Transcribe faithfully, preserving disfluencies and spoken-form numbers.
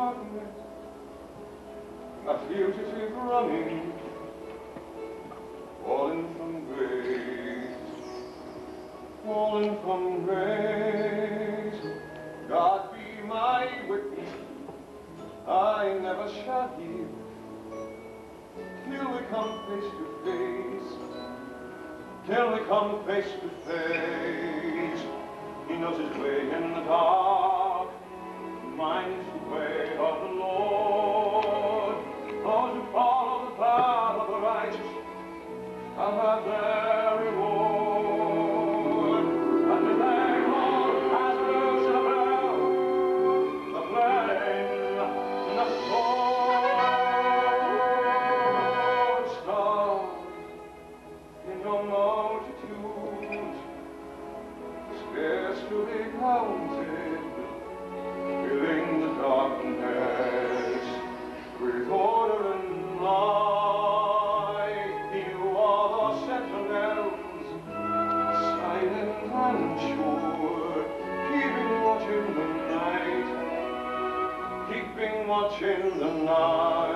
darkness, a fugitive running, fallen from grace, fallen from grace. God be my witness, I never shall yield till we come face to face, till we come face to face. He knows his way in the dark, mine is the way of the Lord. Those who follow the path of the righteous shall have their reward. And the day Lord has loosed the bell, the flame, the sword, stars in your multitude, scarce to be counted, filling the darkness with order and light. You are the sentinels, silent and sure, keeping watch in the night, keeping watch in the night.